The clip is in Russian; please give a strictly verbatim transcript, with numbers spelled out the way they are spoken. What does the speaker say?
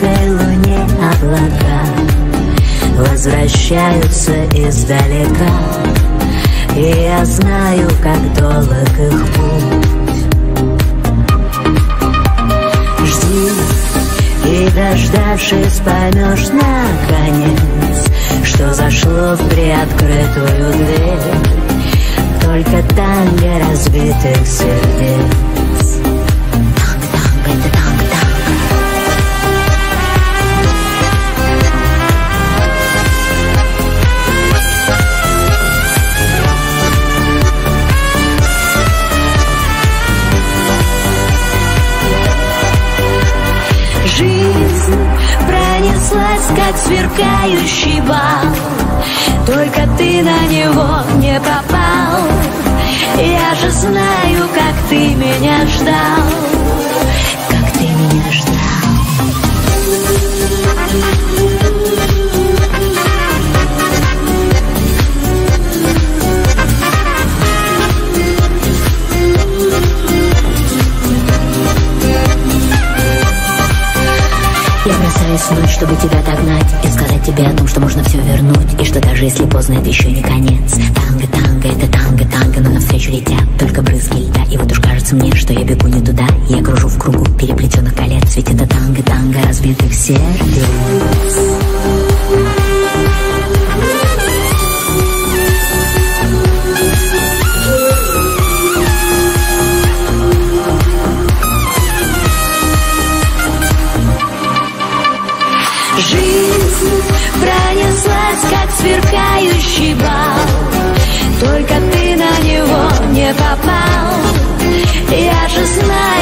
яркой луне облака возвращаются издалека, и я знаю, как долг их путь. Жди, и дождавшись, поймешь наконец, что зашло в приоткрытую дверь только танго разбитых сердец. Танго, это танго, танго. Жизнь пронеслась, как сверкающий бал, только ты на него не попал. Я же знаю, как ты меня ждал, как ты меня ждал. Я бросаюсь в ночь, чтобы тебя догнать и сказать тебе о том, что можно все вернуть, и что даже если поздно, это еще не конец. Танго, танго, это танго, танго, но навстречу летят только брызги льда. И вот уж кажется мне, что я бегу не туда, я кружу в кругу переплетенных колец, ведь это танго, танго разбитых сердец. Жизнь пронеслась, как сверкающий бал, только ты на него не попал. Я же знаю,